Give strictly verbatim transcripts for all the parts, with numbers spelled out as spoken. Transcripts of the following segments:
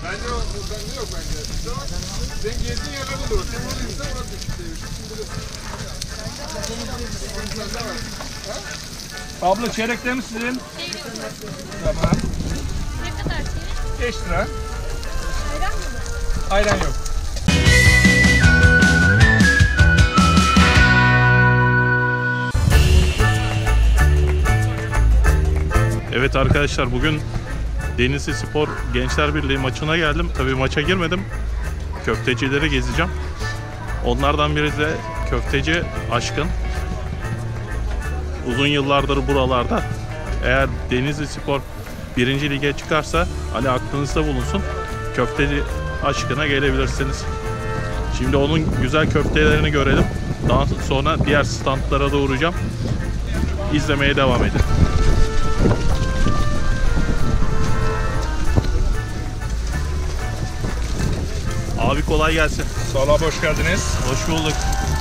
Bence o, bence yok bence. Sen gezdiğin yerde bulur. Sen oradaysa orası işte. Abla çeyrekler mi sizin? Tamam. Ne kadar çeyrek? beş lira. Ayran mı? Ayran yok. Evet arkadaşlar, bugün Denizli Spor Gençler Birliği maçına geldim. Tabii maça girmedim. Köftecileri gezeceğim. Onlardan biri de köfteci Aşkın. Uzun yıllardır buralarda. Eğer Denizli Spor birinci lige çıkarsa hani aklınızda bulunsun. Köfteci Aşkın'a gelebilirsiniz. Şimdi onun güzel köftelerini görelim. Daha sonra diğer standlara da uğrayacağım. İzlemeye devam edin. Abi kolay gelsin. Sağ ol abi, hoş geldiniz. Hoş bulduk.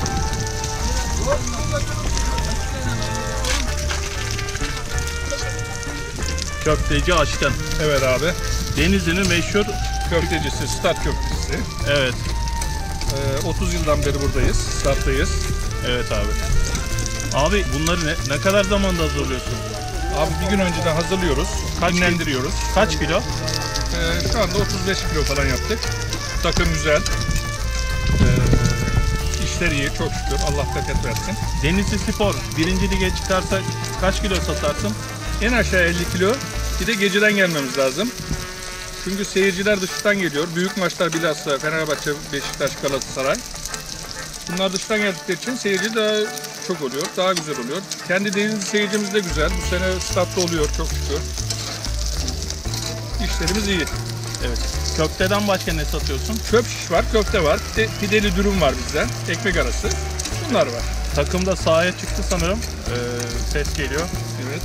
Köfteci Aşkın. Evet abi. Denizli'nin meşhur Köftecisi, Start köftecisi. Evet. Ee, otuz yıldan beri buradayız, Start'tayız. Evet abi. Abi bunları ne, ne kadar zamanda hazırlıyorsun? Abi bir gün önceden hazırlıyoruz, Kaç dinlendiriyoruz. Kaç kilo? Ee, şu anda otuz beş kilo falan yaptık. Takım güzel. Ee, işler iyi, çok şükür. Allah bereket versin. Denizli Spor birinci lige çıkarsa kaç kilo satarsın? En aşağı elli kilo. Bir de geceden gelmemiz lazım. Çünkü seyirciler dıştan geliyor. Büyük maçlar bilhassa Fenerbahçe, Beşiktaş, Galatasaray. Bunlar dıştan geldikleri için seyirci daha çok oluyor, daha güzel oluyor. Kendi Denizli seyircimiz de güzel. Bu sene statta oluyor çok şükür. İşlerimiz iyi. Evet. Köfteden başka ne satıyorsun? Çöp şiş var, köfte var, pide, pideli dürüm var bizden, ekmek arası. Bunlar var. Takımda sahaya çıktı sanırım. Ee, ses geliyor. Evet.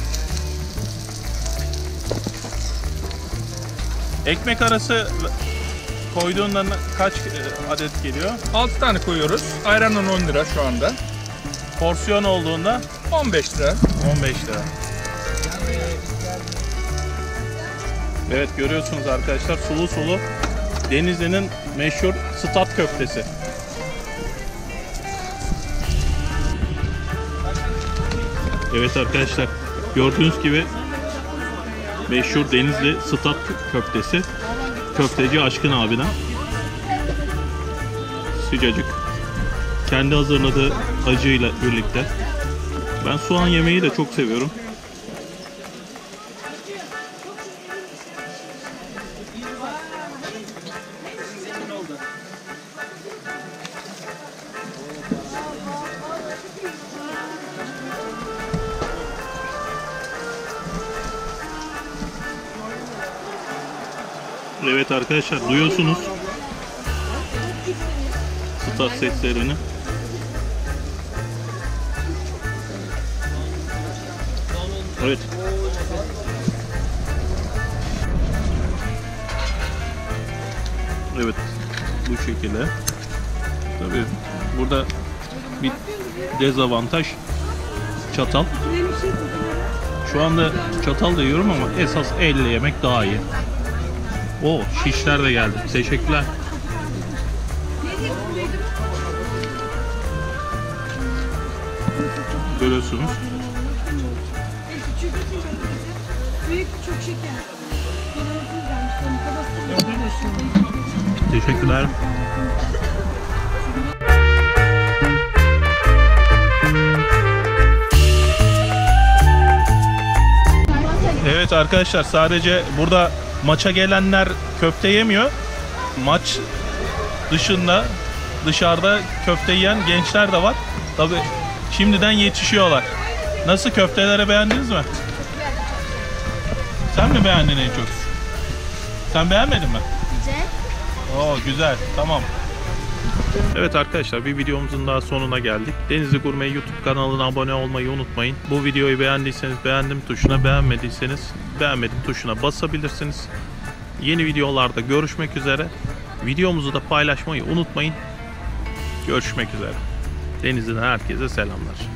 Ekmek arası koyduğunda kaç adet geliyor? altı tane koyuyoruz. Ayranla on lira şu anda. Porsiyon olduğunda on beş lira. on beş lira. Evet, görüyorsunuz arkadaşlar, sulu sulu Denizli'nin meşhur stat köftesi. Evet arkadaşlar, gördüğünüz gibi meşhur Denizli stat köftesi. Köfteci Aşkın abiden. Sıcacık. Kendi hazırladığı acıyla birlikte. Ben soğan yemeği de çok seviyorum. Evet arkadaşlar, duyuyorsunuz stat seslerini. Evet. Evet, bu şekilde. Tabii burada bir dezavantaj çatal. Şu anda çatal da yiyorum ama esas elle yemek daha iyi. O şişler de geldi. Teşekkürler. Görüyorsunuz. Teşekkürler. Evet arkadaşlar, sadece burada maça gelenler köfte yemiyor. Maç dışında, dışarıda köfte yiyen gençler de var. Tabii şimdiden yetişiyorlar. Nasıl, köfteleri beğendiniz mi? Sen mi beğendin en çok? Sen beğenmedin mi? Güzel. Oo, güzel, tamam. Evet arkadaşlar, bir videomuzun daha sonuna geldik. Denizli Gurme YouTube kanalına abone olmayı unutmayın. Bu videoyu beğendiyseniz beğendim tuşuna, beğenmediyseniz beğenmedim tuşuna basabilirsiniz. Yeni videolarda görüşmek üzere. Videomuzu da paylaşmayı unutmayın. Görüşmek üzere. Denizli'den herkese selamlar.